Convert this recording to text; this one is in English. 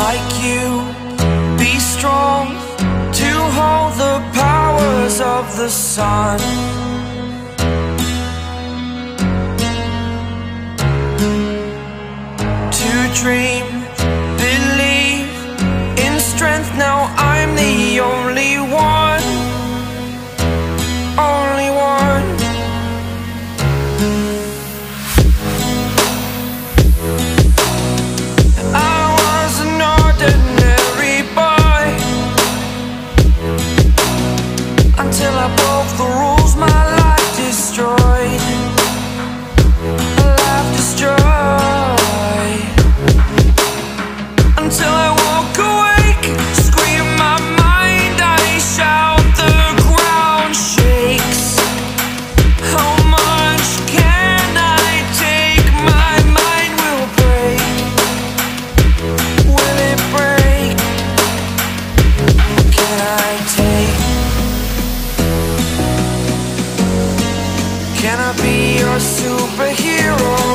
like you, be strong to hold the powers of the sun. To dream, believe in strength, now I'm the only one, only one. I was an ordinary boy until I broke the rules, my life destroyed, life destroyed. Until I walk awake, scream my mind, I shout, the ground shakes. How much can I take? My mind will break. Will it break? Can I take? Can I be your superhero?